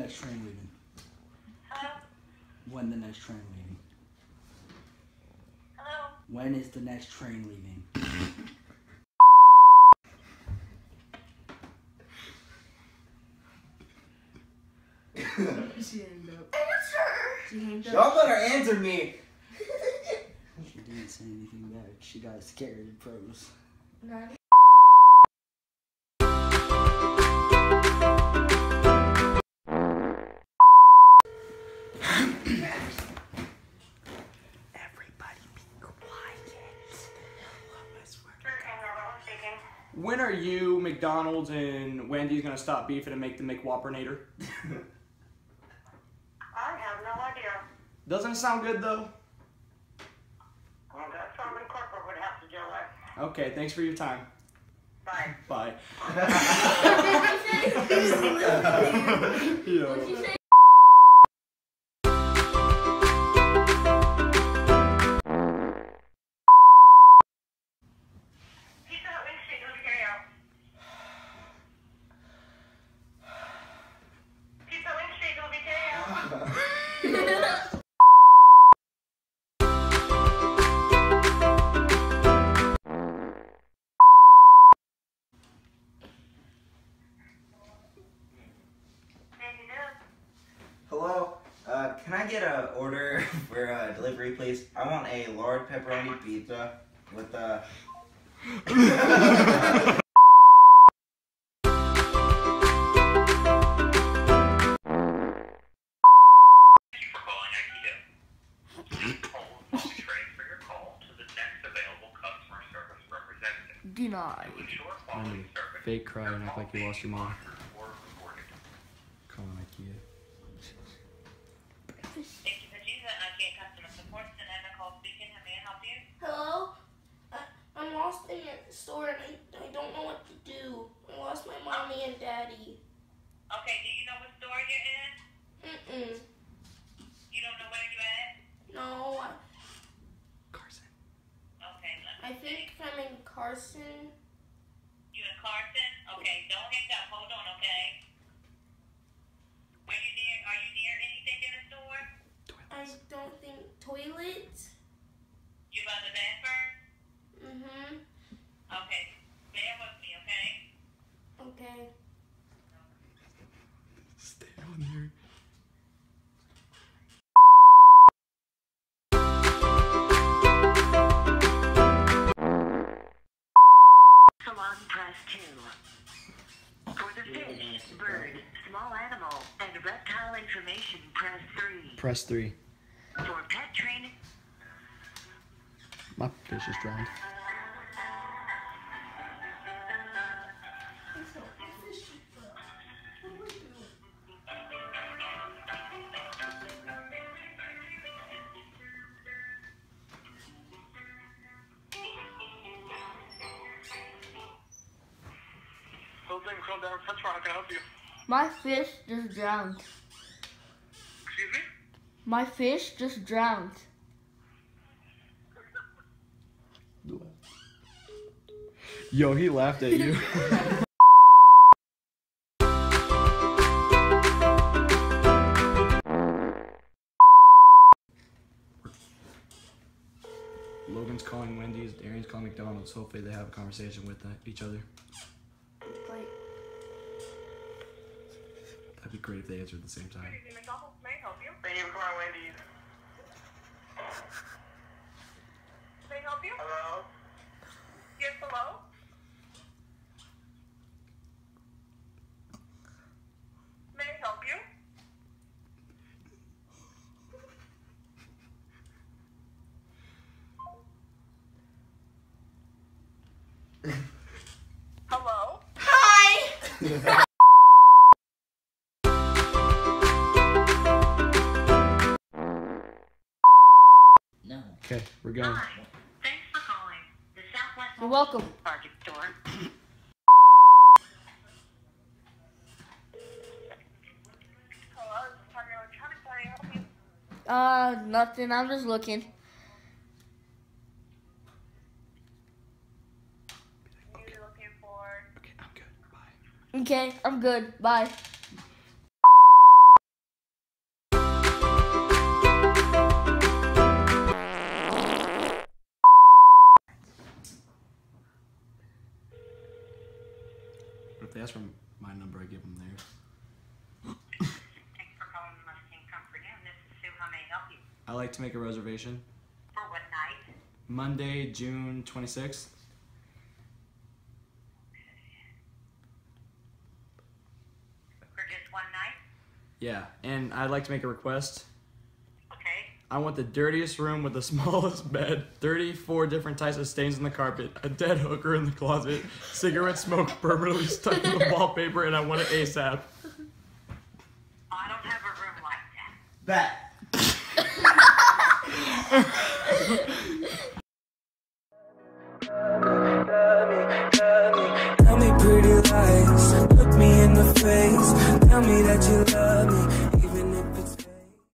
next train leaving? Hello? When the next train leaving? Hello? When is the next train leaving? She hanged up. Answer! She hanged up. Y'all better answer me. She didn't say anything back. She got scared and froze. Not Everybody be quiet. When are you, McDonald's, and Wendy's gonna stop beefing and make the McWhoppernator? I have no idea. Doesn't it sound good though? Well, that's something corporate would have to deal with. Okay, thanks for your time. Bye. Bye. What'd you say? Pizza Hut Wing Street, delivery carry out. Pizza Hut Wing Street, delivery carry out. Hello. Can I get an order for delivery, please? I want a large pepperoni pizza with Denied. Fake cry and act like you lost your mom. Call IKEA. Thank you for choosing IKEA Customer Support. Tonight, Nicole speaking. How may I help you? Hello? I'm lost in your store and I don't know what to do. I lost my mommy and daddy. Okay, do you know what store you're in? Mm-mm. You don't know where you're at? No, Carson. Okay, I think I'm in Carson. You in Carson? Okay, don't hang up. Hold on, okay? Are you near anything in the store? I don't think toilets. You by the bathroom? Mm-hmm. Okay, bear with me, okay? Okay. Stay on here. Salon press 2. For the fish, bird, small animal, and reptile information, press 3. Press 3. For pet training, My fish is drowned. Call down Pet Farm. How can I help you? My fish just drowned. Excuse me? My fish just drowned. Yo, he laughed at you. Logan's calling Wendy's, Darian's calling McDonald's. Hopefully they have a conversation with each other. Like, That'd be great if they answered at the same time. McDonald's may help you. Thank you for calling Wendy's. May I help you? Hello? Yes, hello? May I help you? Hello? hi! No. Okay, we're going. Hi. Thanks for calling the Southwest You're welcome. Project Store. Hello, this is Target Electronics. How may I help you? Nothing. I'm just looking. You're looking for... Okay, I'm good. Bye. Okay, I'm good. Bye. I'd like to make a reservation. For what night? Monday, June 26th. For just one night? Yeah, and I'd like to make a request. Okay. I want the dirtiest room with the smallest bed, 34 different types of stains on the carpet, a dead hooker in the closet, cigarette smoke permanently stuck in the wallpaper, and I want it ASAP. I don't have a room like that. Bet.